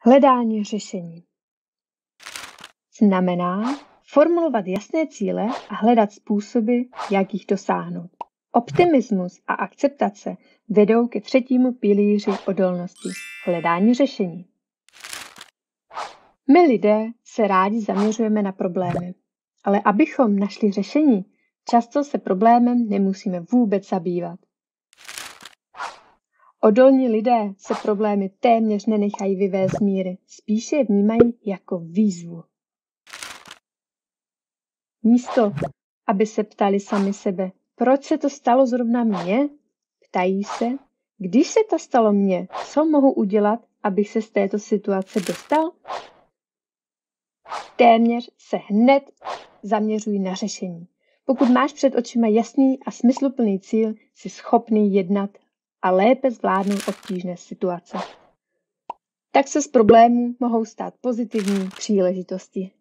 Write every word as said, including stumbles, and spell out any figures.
Hledání řešení znamená formulovat jasné cíle a hledat způsoby, jak jich dosáhnout. Optimismus a akceptace vedou ke třetímu pilíři odolnosti – hledání řešení. My lidé se rádi zaměřujeme na problémy, ale abychom našli řešení, často se problémem nemusíme vůbec zabývat. Odolní lidé se problémy téměř nenechají vyvést z míry, spíše je vnímají jako výzvu. Místo, aby se ptali sami sebe, proč se to stalo zrovna mně, ptají se, když se to stalo mně, co mohu udělat, abych se z této situace dostal? Téměř se hned zaměřují na řešení. Pokud máš před očima jasný a smysluplný cíl, jsi schopný jednat a lépe zvládnout obtížné situace. Tak se z problémů mohou stát pozitivní příležitosti.